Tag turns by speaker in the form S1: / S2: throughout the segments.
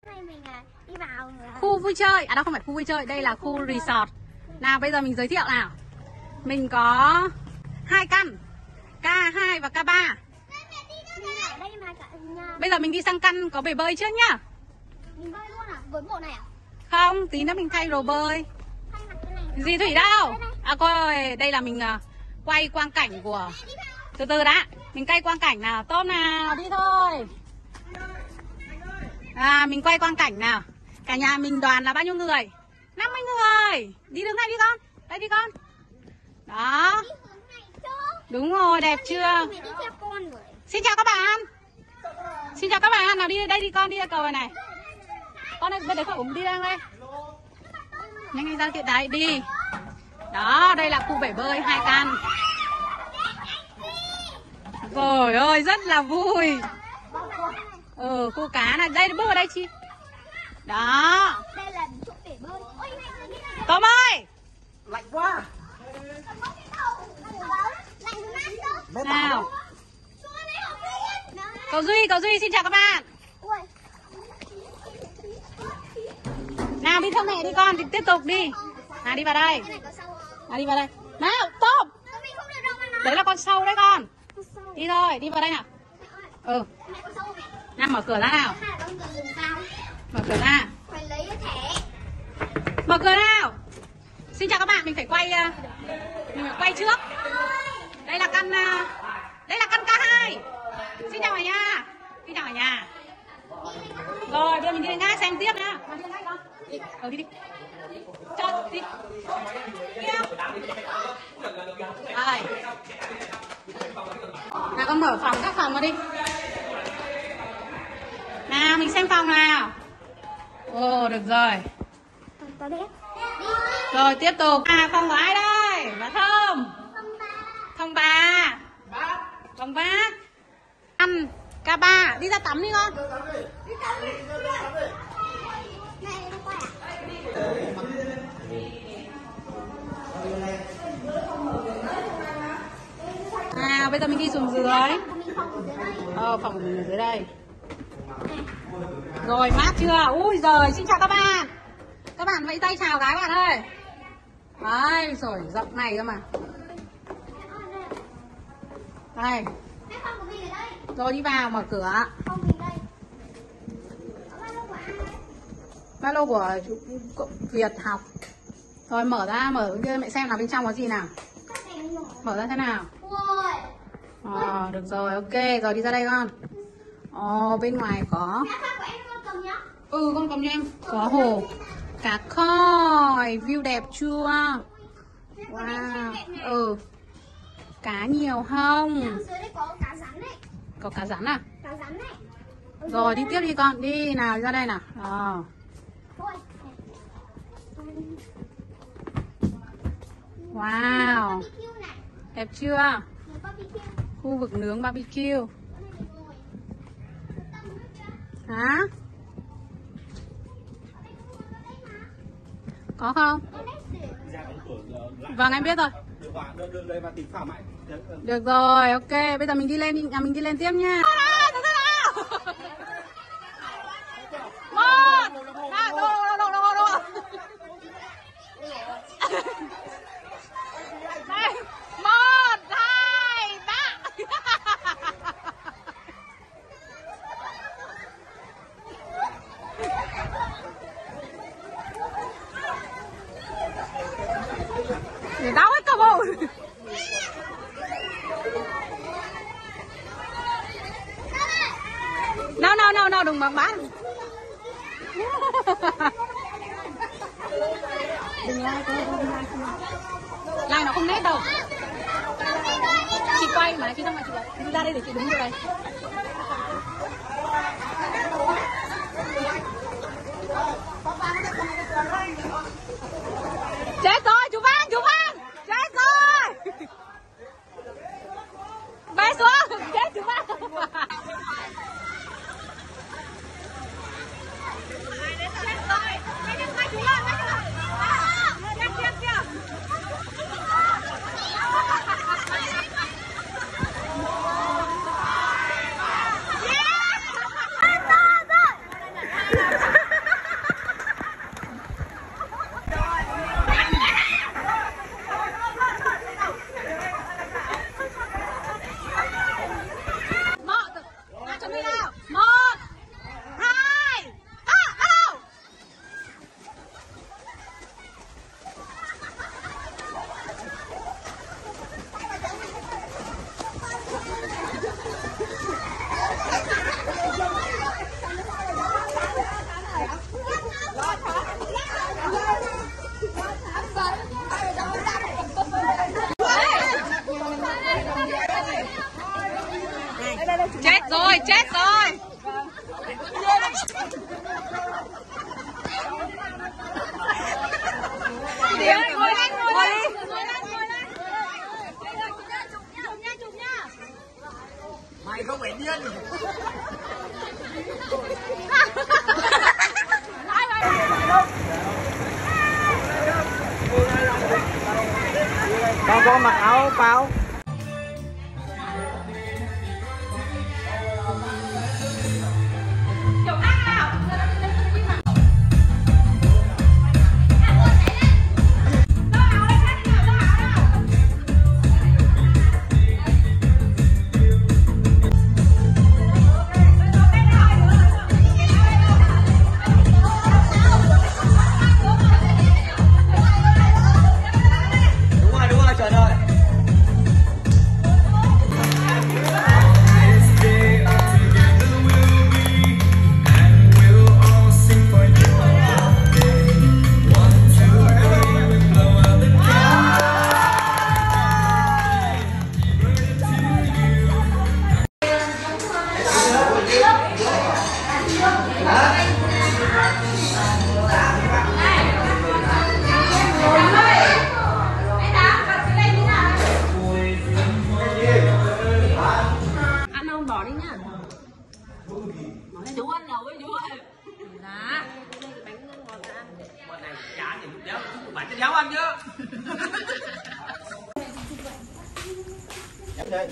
S1: Đi vào
S2: khu vui chơi, à đâu không phải khu vui chơi, đây là khu resort. Nào bây giờ mình giới thiệu nào. Mình có 2 căn, K2 và K3. Bây giờ mình đi sang căn có bể bơi trước nhá.
S1: Mình bơi luôn à? Với bộ này à?
S2: Không, tí nữa mình thay đồ bơi. Gì Thủy đâu? À coi, đây là mình quay quang cảnh của... Từ từ đã, mình quay quang cảnh nào. Tôm nào, đi thôi. À, mình quay quang cảnh nào. Cả nhà mình đoàn là bao nhiêu người? 50 người. Đi đường này đi con. Đây đi con. Đó. Đúng rồi, đẹp chưa? Xin chào các bạn. Xin chào các bạn. Nào đi đây đi con, đi ra cầu này. Con ơi, bên đấy không đi ra đây. Nhanh nhanh ra kia đấy, đi. Đó, đây là khu bể bơi 2 căn. Trời ơi, rất là vui. Khu cá này, đây bước vào đây chị. Đó.
S1: Đây là chỗ bể bơi.
S2: Tôm ơi.
S3: Lạnh quá.
S2: Nào. Cậu Duy xin chào các bạn. Nào đi theo mẹ đi con, thì tiếp tục đi. Nào đi vào đây. Nào đi vào đây. Nào, Tôm. Đấy là con sâu đấy con. Đi thôi, đi vào đây nào. Nào mở cửa ra nào. Mở cửa ra. Mở cửa nào. Xin chào các bạn, mình phải quay trước. Đây là căn K2. Xin chào cả nhà. Xin chào cả nhà. Rồi, bây giờ mình đi lên gác xem tiếp nha. Đi lên gác con. Đi. Đi. Cho đi. Đây. Nào con mở các phòng ra đi. Nào mình xem phòng nào. Ồ, được rồi. Rồi tiếp tục. À, phòng của ai đây? Bà Thơm. Phòng bà. Phòng bác. Ăn K3. Đi ra tắm đi con. À, bây giờ mình đi xuống dưới. Phòng của mình ở dưới đây. Rồi, mát chưa? Ui giời, xin chào các bạn. Các bạn vẫy tay chào gái bạn ơi. Đấy, rồi rộng này cơ mà. Đây. Rồi đi vào, mở cửa. Ba lô của chú Việt học. Rồi mở ra, mở kia mẹ xem nào bên trong có gì nào. Mở ra thế nào. Được rồi, ok, rồi đi ra đây con. Bên ngoài có. Con cầm cho em. Có hồ cá koi, view đẹp chưa? Wow. Cá nhiều không? Có cá rắn à? Rồi đi tiếp đi con, đi nào, ra đây nào. Wow. Đẹp chưa? Khu vực nướng barbecue. Hả? Có không? Vâng, em biết rồi. Được rồi, ok. Bây giờ mình đi lên tiếp nha. Đau hết cả bộ. No, đừng bằng bán. Đừng like nó không nét đâu. Chị quay mà, chị xong rồi chị ra đây để chị đứng vô đây. Chết rồi, chú Văn. Chết rồi. Bé xuống, chết chú Văn.
S3: có mặc áo phao.
S2: Chú ăn nấu với chú ơi. Đó. Bánh ngọt ăn.
S4: Bọn này chán thì đéo, bánh cho đéo ăn chứ.
S3: Đây.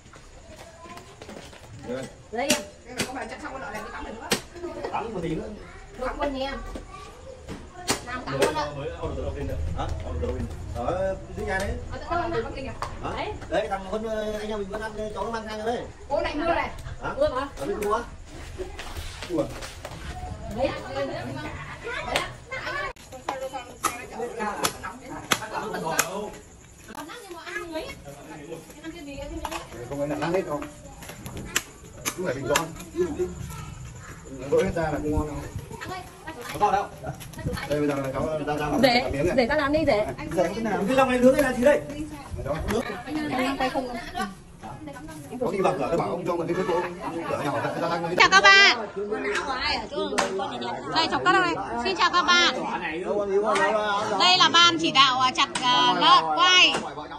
S2: Đây.
S5: Có phải chắc xong con nợ này đi tắm rồi nữa.
S3: Tắm một tí nữa.
S5: Tắm con nha. Làm tắm con ạ.
S3: Hả? Ở dưới nhà đấy.
S5: Ở đâu kìa.
S3: Đấy. Đấy thằng con anh em mình vẫn ăn cho nó mang sang đấy.
S5: Cô này mưa này.
S3: Hả?
S5: Mưa hả?
S3: Ở bên mua. Ủa.
S5: Đấy.
S3: Không phải là ăn hết không? Không phải bình con. Vỡ hết ra là không ngon đâu. Có vào đâu? Đây bây giờ là cháu ra làm miếng này.
S5: Để ta làm đi để.
S3: Để cái nào? Cái lòng này nướng hay là gì đây? Đó, nướng.
S5: Em tay không.
S3: Có đi vào cửa tôi bảo ông cho mình cái nước cô cửa nhỏ ra đang.
S2: Chào các bạn. Đây chào các bạn. Xin chào các bạn. Đây là ban chỉ đạo chặt lợn quay.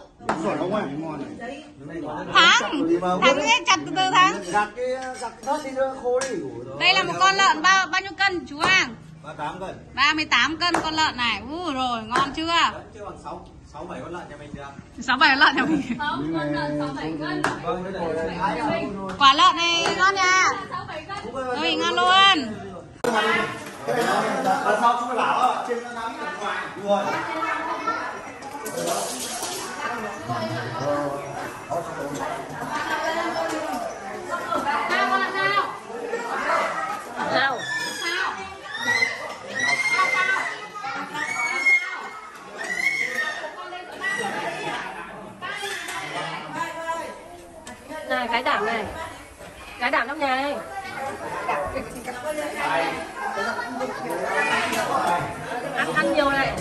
S2: Thắng hết chặt từ từ Thắng. Đây là một con lợn bao nhiêu cân chú Hoàng?
S3: 38 cân.
S2: 38 cân con lợn này. Rồi ngon chưa?
S3: Chưa bằng 6 7 con lợn nhà mình được.
S2: 6 7 con lợn nhà mình.
S5: Không, con lợn 6 7 cân.
S2: Quả lợn này ngon nha. Rồi ngon luôn.
S3: Cái này là sau chúng mày bảo trên nó nắm ngoài rồi.
S5: Này cái đảm này. Cái đảm trong nhà này. Ăn nhiều này.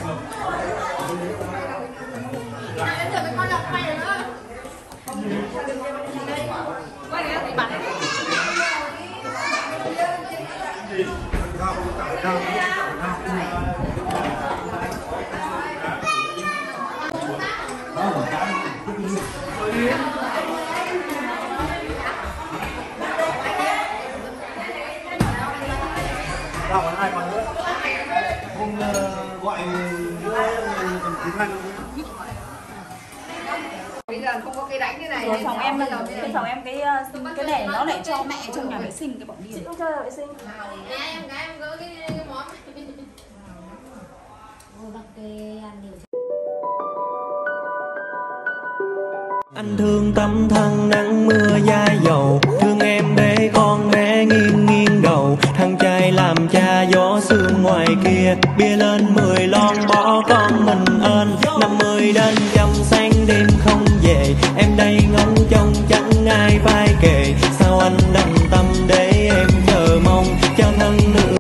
S3: Đâu còn ai còn nữa. Không gọi tiếng Anh.
S5: Bây giờ không có cái đánh như này.
S2: Rồi phòng em bây giờ cái phòng em cái này nó lại cho mẹ trong nhà vệ sinh cái bọn điên.
S5: Không chơi vệ sinh. Em gỡ cái món.
S6: Anh thương tấm thân nắng mưa dai dầu, thương em để con bé nghiêng nghiêng đầu. Thằng trai làm cha gió sương ngoài kia, bia lên 10 lon bỏ con mình ơn. 50 đến dăm sáng đêm không về, em đây ngóng trông chẳng ai vai kề. Sao anh đành tâm để em chờ mong cho thân nữa.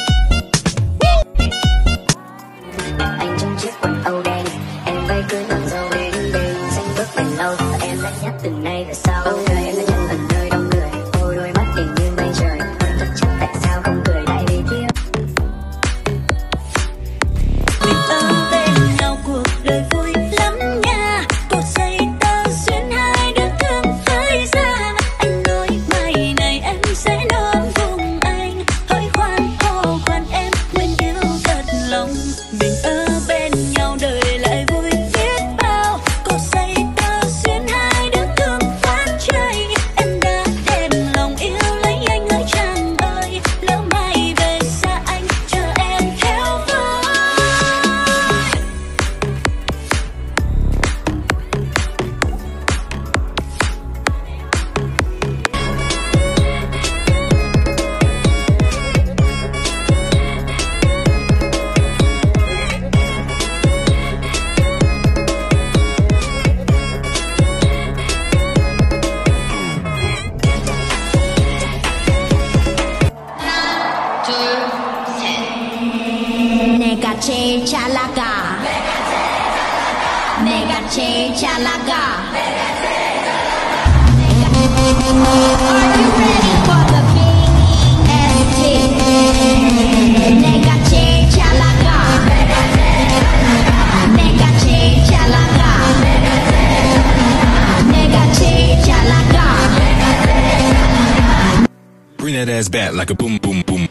S7: Anh trong chiếc quần Âu đen, em bay cưới ngọn gió 내가 제일 잘 나가 내가 제일 잘 나가 Are you ready for the BEST? 내가 제일 잘 나가 내가 제일 잘 나가 내가 제일 잘 나가
S8: Bring that ass back like a boom boom boom